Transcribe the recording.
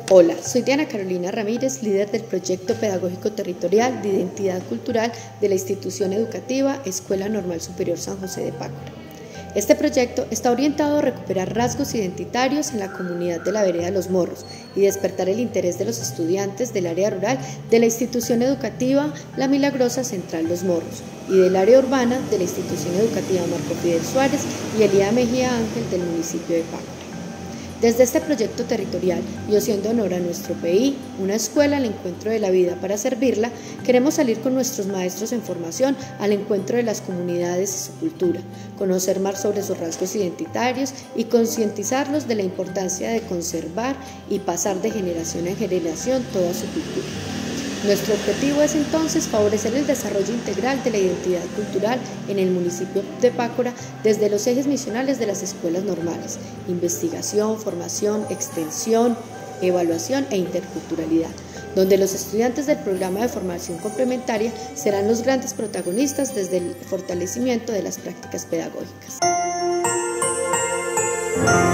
Hola, soy Diana Carolina Ramírez, líder del Proyecto Pedagógico Territorial de Identidad Cultural de la institución educativa Escuela Normal Superior San José de Pácora. Este proyecto está orientado a recuperar rasgos identitarios en la comunidad de la vereda Los Morros y despertar el interés de los estudiantes del área rural de la institución educativa La Milagrosa Central Los Morros y del área urbana de la institución educativa Marco Fidel Suárez y Elía Mejía Ángel del municipio de Pácora. Desde este proyecto territorial y haciendo honor a nuestro PI, una escuela al encuentro de la vida para servirla, queremos salir con nuestros maestros en formación al encuentro de las comunidades y su cultura, conocer más sobre sus rasgos identitarios y concientizarlos de la importancia de conservar y pasar de generación en generación toda su cultura. Nuestro objetivo es entonces favorecer el desarrollo integral de la identidad cultural en el municipio de Pácora desde los ejes misionales de las escuelas normales: investigación, formación, extensión, evaluación e interculturalidad, donde los estudiantes del programa de formación complementaria serán los grandes protagonistas desde el fortalecimiento de las prácticas pedagógicas.